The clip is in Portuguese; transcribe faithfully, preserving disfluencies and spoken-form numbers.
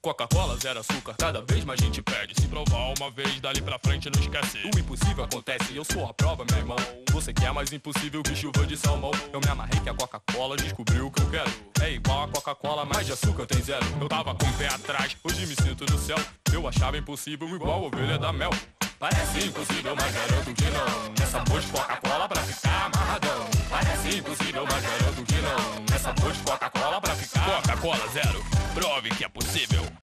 Coca-Cola, zero açúcar, cada vez mais gente pede. Se provar uma vez, dali pra frente não esquece. O impossível acontece, eu sou a prova, meu irmão. Você quer mais impossível que chuva de salmão. Eu me amarrei que a Coca-Cola descobriu o que eu quero. É igual a Coca-Cola, mas de açúcar tem zero. Eu tava com o pé atrás, hoje me sinto no céu. Eu achava impossível igual a ovelha da mel. Parece impossível, mas garanto que não. Nessa boa de Coca-Cola pra ficar